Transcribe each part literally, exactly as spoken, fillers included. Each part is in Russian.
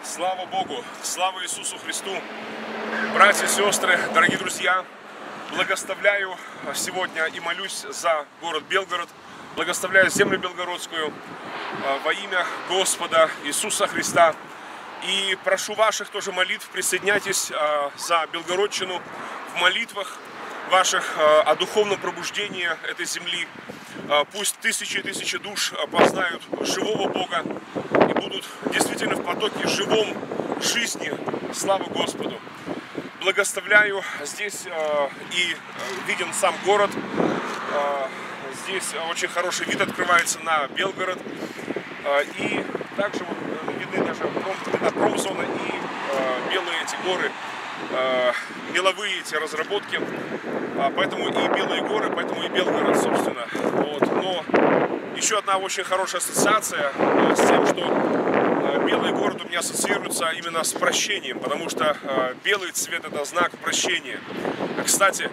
Слава Богу! Слава Иисусу Христу! Братья и сестры, дорогие друзья, благословляю сегодня и молюсь за город Белгород, благословляю землю белгородскую во имя Господа Иисуса Христа. И прошу ваших тоже молитв, присоединяйтесь за Белгородчину в молитвах ваших о духовном пробуждении этой земли. Пусть тысячи и тысячи душ познают живого Бога и будут действительно в потоке живом жизни. Слава Господу! Благословляю здесь и виден сам город. Здесь очень хороший вид открывается на Белгород. И также вот видны даже промзона и белые эти горы, меловые эти разработки. Поэтому и белые горы, поэтому и Белгород, собственно. Вот. Но еще одна очень хорошая ассоциация с тем, что белый город у меня ассоциируется именно с прощением, потому что белый цвет — это знак прощения. Кстати,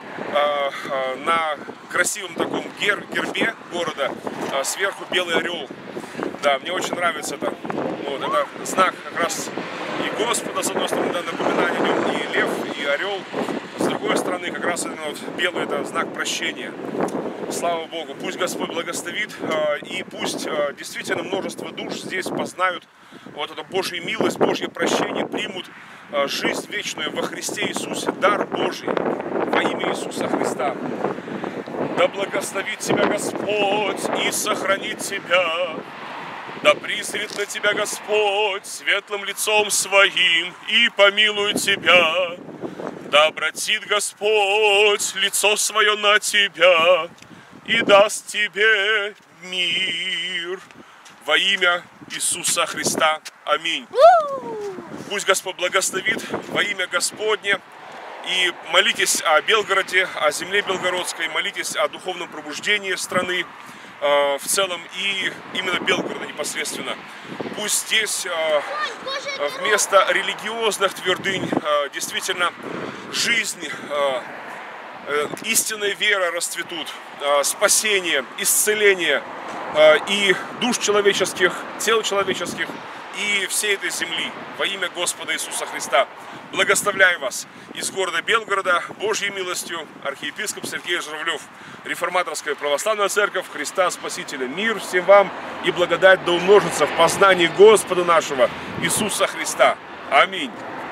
на красивом таком гер, гербе города сверху белый орел. Да, мне очень нравится это. Вот, это знак как раз и Господа, с одной стороны, да, напоминание о нем, и лев, и орел. С другой стороны, как раз именно вот белый — это знак прощения. Слава Богу! Пусть Господь благословит, и пусть действительно множество душ здесь познают вот эту Божью милость, Божье прощение, примут жизнь вечную во Христе Иисусе, дар Божий во имя Иисуса Христа. Да благословит тебя Господь и сохранит тебя. Да призрит на тебя Господь светлым лицом своим и помилует тебя. Да обратит Господь лицо свое на тебя и даст тебе мир. Во имя Иисуса Христа. Аминь. Пусть Господь благословит во имя Господне. И молитесь о Белгороде, о земле белгородской, молитесь о духовном пробуждении страны э, в целом и именно Белгорода непосредственно. Пусть здесь э, вместо религиозных твердынь э, действительно жизнь, э, э, истинная вера расцветут, э, спасение, исцеление э, и душ человеческих, тел человеческих и всей этой земли во имя Господа Иисуса Христа. Благословляю вас из города Белгорода Божьей милостью, архиепископ Сергей Журавлев, Реформаторская православная церковь Христа Спасителя. Мир всем вам и благодать да умножится в познании Господа нашего Иисуса Христа. Аминь.